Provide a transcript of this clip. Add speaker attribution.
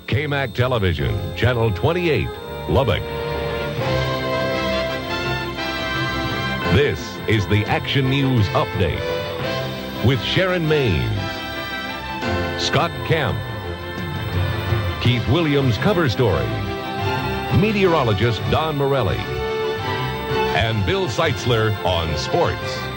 Speaker 1: KAMC Television, Channel 28, Lubbock. This is the Action News Update with Sharon Maines, Scott Kemp, Keith Williams cover story, meteorologist Don Morelli, and Bill Seitzler on sports.